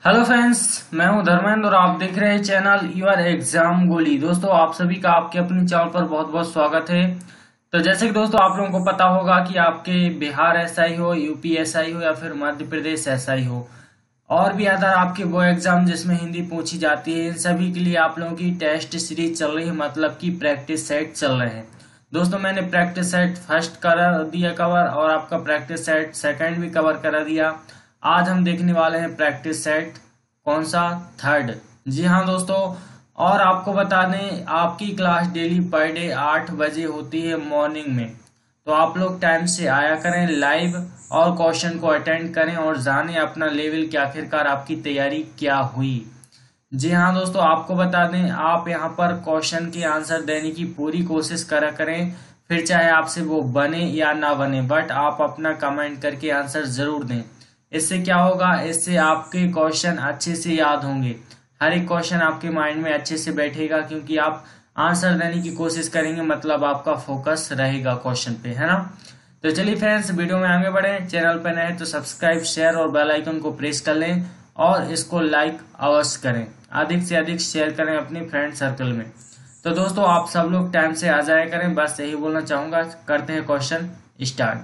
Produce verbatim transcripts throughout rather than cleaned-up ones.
Hello friends, मैं हूं धर्मेंद्र और आप देख रहे हैं चैनल यूर एग्जाम गोली। दोस्तों, आप सभी का आपके अपनी चैनल पर बहुत बहुत स्वागत है। तो जैसे कि दोस्तों आप लोगों को पता होगा कि आपके बिहार एसआई हो, यूपी एसआई हो या फिर मध्य प्रदेश एसआई हो, और भी अदर आपके वो एग्जाम जिसमें हिंदी पूछी जाती है, इन सभी के लिए आप लोगों की टेस्ट सीरीज चल रही है, मतलब की प्रैक्टिस सेट चल रहे हैं। दोस्तों, मैंने प्रैक्टिस सेट फर्स्ट करा दिया कवर और आपका प्रैक्टिस सेट सेकंड भी कवर करा दिया। आज हम देखने वाले हैं प्रैक्टिस सेट कौन सा, थर्ड। जी हाँ दोस्तों, और आपको बता दें आपकी क्लास डेली पर डे आठ बजे होती है मॉर्निंग में, तो आप लोग टाइम से आया करें लाइव और क्वेश्चन को अटेंड करें और जाने अपना लेवल के आखिरकार आपकी तैयारी क्या हुई। जी हाँ दोस्तों, आपको बता दें आप यहाँ पर क्वेश्चन के आंसर देने की पूरी कोशिश करा करें, फिर चाहे आपसे वो बने या ना बने, बट आप अपना कमेंट करके आंसर जरूर दें। इससे क्या होगा, इससे आपके क्वेश्चन अच्छे से याद होंगे, हर एक क्वेश्चन आपके माइंड में अच्छे से बैठेगा, क्योंकि आप आंसर देने की कोशिश करेंगे, मतलब आपका फोकस रहेगा क्वेश्चन पे, है ना। तो चलिए फ्रेंड्स, वीडियो में आगे बढ़े। चैनल पर नए तो सब्सक्राइब, शेयर और बेल आइकन को प्रेस कर लें और इसको लाइक अवश्य करें, अधिक से अधिक शेयर करें अपने फ्रेंड सर्कल में। तो दोस्तों, आप सब लोग टाइम से आ जाया करें, बस यही बोलना चाहूंगा। करते हैं क्वेश्चन स्टार्ट।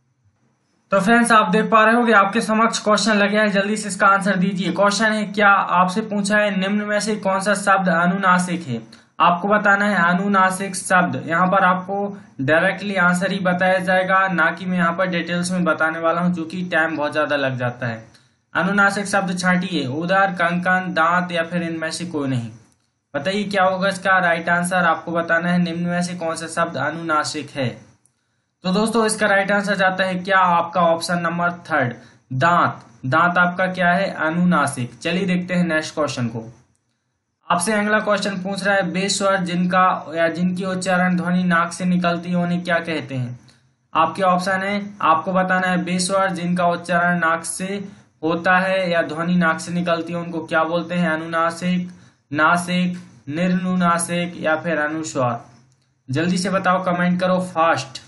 तो फ्रेंड्स, आप देख पा रहे हो कि आपके समक्ष क्वेश्चन लगे हैं, जल्दी से इसका आंसर दीजिए। क्वेश्चन है, क्या आपसे पूछा है निम्न में से कौन सा शब्द अनुनासिक है। आपको बताना है अनुनासिक शब्द। यहाँ पर आपको डायरेक्टली आंसर ही बताया जाएगा, ना कि मैं यहाँ पर डिटेल्स में बताने वाला हूँ, क्योंकि टाइम बहुत ज्यादा लग जाता है। अनुनासिक शब्द छांटिए, उदर, कंकन, दांत या फिर इनमें से कोई नहीं। बताइए क्या होगा इसका राइट आंसर। आपको बताना है निम्न में से कौन सा शब्द अनुनासिक है। तो दोस्तों, इसका राइट आंसर जाता है क्या, आपका ऑप्शन नंबर थर्ड, दांत। दांत आपका क्या है, अनुनासिक। चलिए देखते हैं नेक्स्ट क्वेश्चन को। आपसे अगला क्वेश्चन पूछ रहा है, बेस्वर जिनका या जिनकी उच्चारण ध्वनि नाक से निकलती है उन्हें क्या कहते हैं। आपके ऑप्शन है, आपको बताना है बेस्वर जिनका उच्चारण नाक से होता है या ध्वनि नाक से निकलती है उनको क्या बोलते हैं। अनुनासिक, नासिक, निर्नुनासिक या फिर अनुस्वार। जल्दी से बताओ, कमेंट करो फास्ट।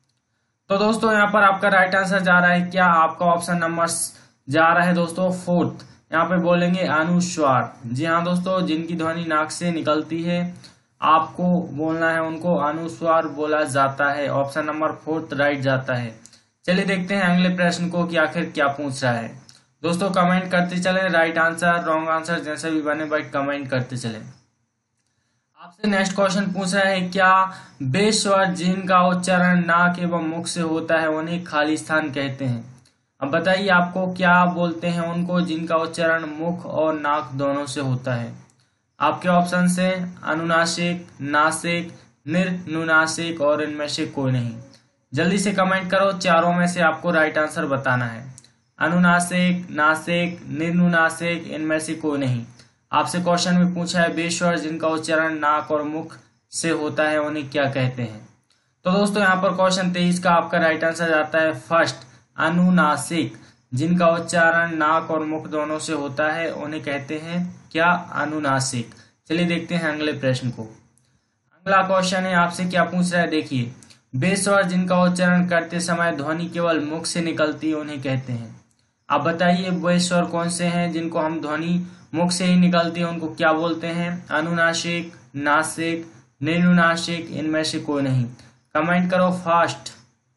तो दोस्तों, यहाँ पर आपका राइट आंसर जा रहा है क्या, आपका ऑप्शन नंबर जा रहा है दोस्तों फोर्थ। यहाँ पे बोलेंगे अनुस्वार। जी हाँ दोस्तों, जिनकी ध्वनि नाक से निकलती है आपको बोलना है उनको अनुस्वार बोला जाता है। ऑप्शन नंबर फोर्थ राइट जाता है। चलिए देखते हैं अगले प्रश्न को कि आखिर क्या पूछ रहा है। दोस्तों, कमेंट करते चले, राइट आंसर रॉन्ग आंसर जैसे भी बने, बट कमेंट करते चले। आपसे नेक्स्ट क्वेश्चन पूछ रहा है, क्या बेस्वर जिनका उच्चारण नाक एवं मुख से होता है उन्हें खाली स्थान कहते हैं। अब बताइए आपको क्या बोलते हैं उनको जिनका उच्चारण मुख और नाक दोनों से होता है। आपके ऑप्शन से अनुनासिक, नासिक, निर्नुनासिक और इनमें से कोई नहीं। जल्दी से कमेंट करो, चारों में से आपको राइट आंसर बताना है। अनुनासिक, नासिक, निर्नुनासिक, इनमें से कोई नहीं। आपसे क्वेश्चन में पूछा है बेस्वर जिनका उच्चारण नाक और मुख से होता है उन्हें क्या कहते हैं। तो दोस्तों, यहाँ पर क्वेश्चन तेईस का आपका राइट आंसर आता है फर्स्ट, अनुनासिक। जिनका उच्चारण नाक और मुख दोनों से होता है उन्हें कहते हैं क्या, अनुनासिक। चलिए देखते हैं अगले प्रश्न को। अगला क्वेश्चन है, आपसे क्या पूछ रहा है, देखिए। बेस्वर जिनका उच्चारण करते समय ध्वनि केवल मुख से निकलती है उन्हें कहते हैं। आप बताइए बेस्वर कौन से हैं जिनको हम ध्वनि मुख से ही निकलती है उनको क्या बोलते हैं। अनुनासिक, नासिक, निर्नुनासिक, इनमें से कोई नहीं। कमेंट करो फास्ट।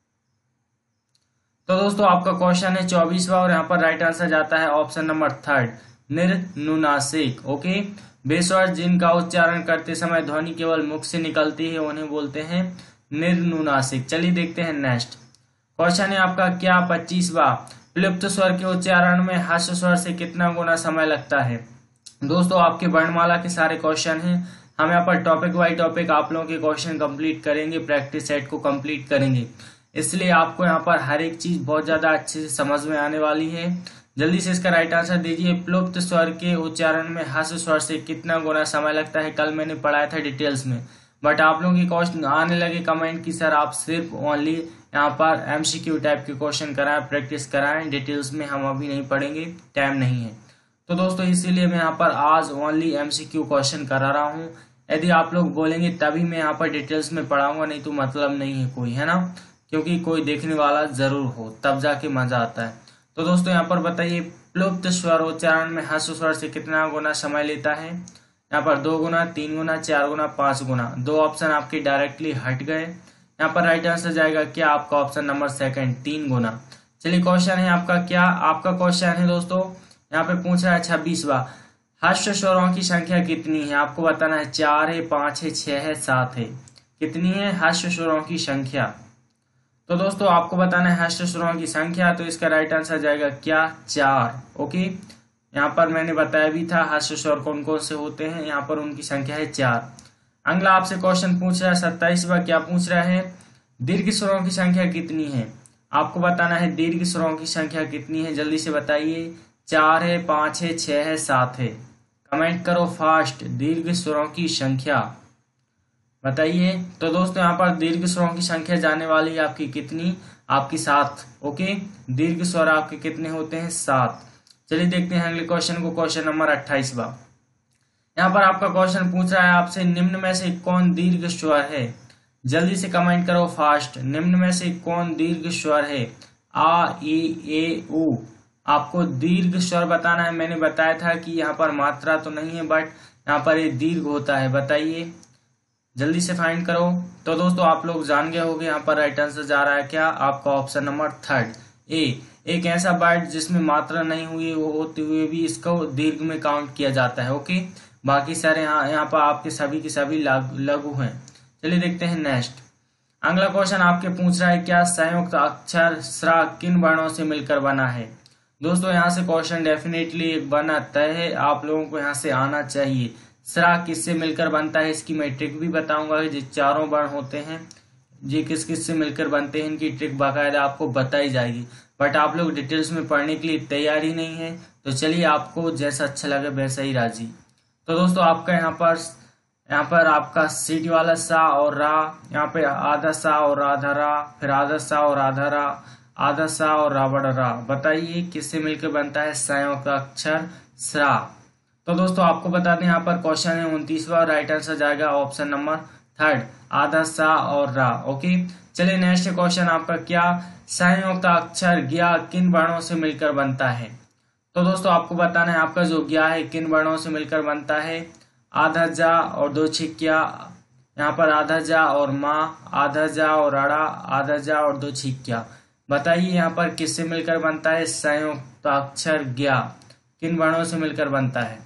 तो दोस्तों, आपका क्वेश्चन है चौबीसवा और यहाँ पर राइट आंसर जाता है ऑप्शन नंबर थर्ड, निर्नुनासिक। ओके, बेस्वर जिनका उच्चारण करते समय ध्वनि केवल मुख से निकलती है उन्हें बोलते हैं निर्नुनासिक। चलिए देखते हैं नेक्स्ट क्वेश्चन है आपका, क्या पच्चीसवा प्लुप्त स्वर के उच्चारण में ह्रस्व स्वर से कितना गुना समय लगता है। दोस्तों, आपके वर्णमाला के सारे क्वेश्चन हैं, हम यहाँ पर टॉपिक बाई टॉपिक आप लोगों के क्वेश्चन कंप्लीट करेंगे, प्रैक्टिस सेट को कंप्लीट करेंगे, इसलिए आपको यहाँ पर हर एक चीज बहुत ज्यादा अच्छे से समझ में आने वाली है। जल्दी से इसका राइट आंसर दीजिए। प्लुप्त स्वर के उच्चारण में ह्रस्व स्वर से कितना गुना समय लगता है, कल मैंने पढ़ाया था डिटेल्स में, बट आप लोगों की क्वेश्चन आने लगे कमेंट की सर आप सिर्फ ओनली यहाँ पर एमसीक्यू टाइप के क्वेश्चन कराएं, प्रैक्टिस कराएं, डिटेल्स में हम अभी नहीं पढ़ेंगे, टाइम नहीं है। तो दोस्तों, इसीलिए मैं यहाँ पर आज ओनली एमसीक्यू क्वेश्चन करा रहा हूँ। यदि आप लोग बोलेंगे तभी मैं यहाँ पर डिटेल्स में पढ़ाऊंगा, नहीं तो मतलब नहीं है कोई, है ना, क्योंकि कोई देखने वाला जरूर हो तब जाके मजा आता है। तो दोस्तों, यहाँ पर बताइए प्लुप्त स्वरोच्चारण में ह्रस्व स्वर से कितना गुना समय लेता है? यहाँ पर दो गुना, तीन गुना, चार गुना, पांच गुना। दो ऑप्शन आपके डायरेक्टली हट गए। यहाँ पर राइट आंसर जाएगा क्या? आपका ऑप्शन नंबर सेकंड, तीन गुना। चलिए क्वेश्चन है आपका क्या? आपका क्वेश्चन है दोस्तों, यहाँ पे पूछ रहा है छब्बीसवा, ह्रस्व स्वरों की संख्या कितनी है? आपको बताना है चार है, पांच है, छह है, सात है। कितनी है ह्रस्व स्वरों की संख्या? तो दोस्तों आपको बताना है ह्रस्व स्वरों की संख्या, तो इसका राइट आंसर जाएगा क्या? चार। ओके, यहाँ पर मैंने बताया भी था ह्रस्व स्वर कौन कौन से होते हैं, यहाँ पर उनकी संख्या है चार। अगला आपसे क्वेश्चन पूछ रहा है सत्ताईसवा, क्या पूछ रहा है? दीर्घ स्वरों की संख्या कितनी है? आपको बताना है दीर्घ स्वरों की संख्या कितनी है, जल्दी से बताइए। चार है, पांच है, छह है, सात है। कमेंट करो फास्ट, दीर्घ स्वरों की संख्या बताइए। तो दोस्तों यहाँ पर दीर्घ स्वरों की संख्या जाने वाली है आपकी कितनी? आपकी सात। ओके, दीर्घ स्वर आपके कितने होते हैं? सात। चलिए देखते हैं अगले क्वेश्चन को, क्वेश्चन नंबर अट्ठाईसवा। यहाँ पर आपका क्वेश्चन पूछ रहा है आपसे, निम्न में से कौन दीर्घ स्वर है? जल्दी से कमेंट करो फास्ट, निम्न में से कौन दीर्घ स्वर है? आ, ई, ए, उ। आपको दीर्घ स्वर बताना है। मैंने बताया था कि यहाँ पर मात्रा तो नहीं है, बट यहाँ पर एक दीर्घ होता है। बताइए, जल्दी से फाइंड करो। तो दोस्तों आप लोग जान गए होंगे, यहाँ पर राइट आंसर जा रहा है क्या? आपका ऑप्शन नंबर थर्ड, ए। एक ऐसा वर्ड जिसमें मात्रा नहीं हुई वो होते हुए भी इसको दीर्घ में काउंट किया जाता है। ओके, बाकी सारे यहाँ यहाँ पर आपके सभी के सभी लघु हैं। चलिए देखते हैं नेक्स्ट। अगला क्वेश्चन आपके पूछ रहा है, क्या संयुक्त अक्षर स्रा किन वर्णों से मिलकर बना है? दोस्तों यहाँ से क्वेश्चन डेफिनेटली एक बना तय है, आप लोगों को यहाँ से आना चाहिए। स्रा किससे मिलकर बनता है, इसकी मैं ट्रिक भी बताऊंगा। जो चारों वर्ण होते हैं ये किस किस से मिलकर बनते हैं, इनकी ट्रिक बाकायदा आपको बताई जाएगी। बट आप लोग डिटेल्स में पढ़ने के लिए तैयार ही नहीं है, तो चलिए आपको जैसा अच्छा लगे वैसा ही राजी। तो दोस्तों आपका यहाँ पर यहाँ पर आपका सीटी वाला सा और रा, यहाँ पे आधा सा और आधा रा, फिर आधा सा और आधा रा, आधा सा और रावड़ रा। बताइए किससे मिलकर बनता है संयुक्त अक्षर स्रा? तो दोस्तों आपको बता दें यहाँ पर क्वेश्चन है उनतीसवा, राइट आंसर जाएगा ऑप्शन नंबर थर्ड, आधा सा और रा। ओके, चलिए नेक्स्ट क्वेश्चन आपका क्या? संयुक्त अक्षर ज्ञा किन वर्णों से मिलकर बनता है? तो दोस्तों आपको बताना है आपका जो ज्ञा है किन वर्णों से मिलकर बनता है? आधा जा और दो छिक्किया, यहाँ पर आधा जा और माँ, आधा जा और अड़ा, आधा जा और दो छिक्किया। बताइए यहाँ पर किससे मिलकर बनता है संयुक्त अक्षर ज्ञा? किन वर्णों से मिलकर बनता है?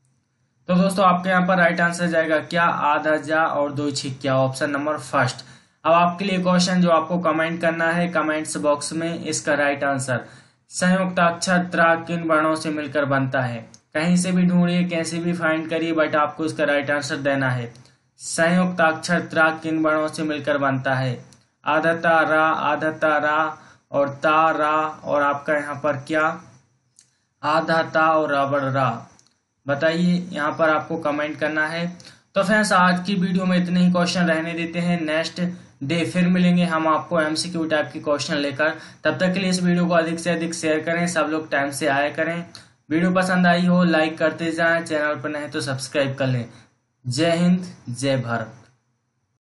तो दोस्तों आपके यहाँ पर राइट आंसर जाएगा क्या? आधा जा और दो छिक्किया, ऑप्शन नंबर फर्स्ट। अब आपके लिए क्वेश्चन जो आपको कमेंट करना है कमेंट्स बॉक्स में, इसका राइट आंसर संयुक्त अक्षर त्रा किन वर्णों से मिलकर बनता है? कहीं से भी ढूंढिए, कैसे भी फाइंड करिए, बट आपको इसका राइट आंसर देना है। संयुक्त अक्षर त्रा किन वर्णों से मिलकर बनता है? आधा ता रा, आधा ता रा और ता रा, और आपका यहाँ पर क्या? आधा ता और रावड़ रा। बताइए, यहाँ पर आपको कमेंट करना है। तो फ्रेंड्स आज की वीडियो में इतने ही क्वेश्चन रहने देते हैं, नेक्स्ट डे फिर मिलेंगे हम आपको एमसीक्यू टाइप के क्वेश्चन लेकर। तब तक के लिए इस वीडियो को अधिक से अधिक शेयर करें, सब लोग टाइम से आया करें। वीडियो पसंद आई हो लाइक करते जाएं, चैनल पर नहीं तो सब्सक्राइब कर लें। जय हिंद, जय भारत।